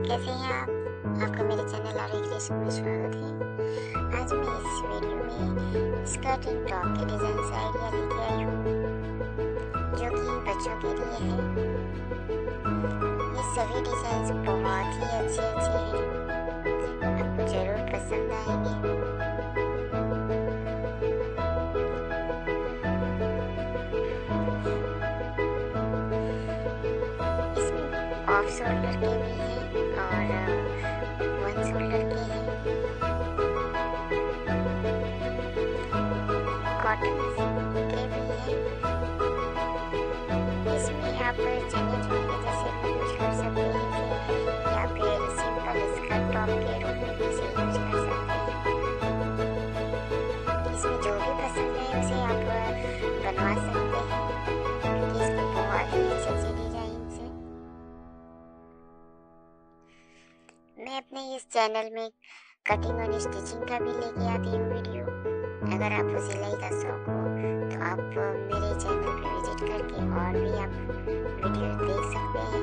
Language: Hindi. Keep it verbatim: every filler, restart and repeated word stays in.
कैसे हैं आप? आपका मेरे चैनल आरोही क्रिएशन में स्वागत है। आज मैं इस वीडियो में स्कर्ट एंड टॉप के डिज़ाइन से आइडिया लेके आई हूँ, जो कि बच्चों के लिए है। ये सभी डिज़ाइन बहुत ही अच्छे अच्छे हैं, आपको ज़रूर पसंद आएंगे। ऑफ शोल्डर के भी हैं और वन शोल्डर के हैं, कॉटन के भी हैं। इसमें आप चने चुने जैसे यूज कर सकते हैं या फिर सिंपल स्कर्ट टॉप के रूप में भी इसे यूज कर सकते हैं। इसमें जो भी पसंद है उसे आप बनवा सकते हैं, क्योंकि इसमें बहुत ही अच्छे अच्छे डिजाइन है। मैं अपने इस चैनल में कटिंग और स्टिचिंग का भी लेके आती हूँ वीडियो। अगर आपको सिलाई का शौक हो तो आप मेरे चैनल पे विजिट करके और भी आप वीडियो देख सकते हैं।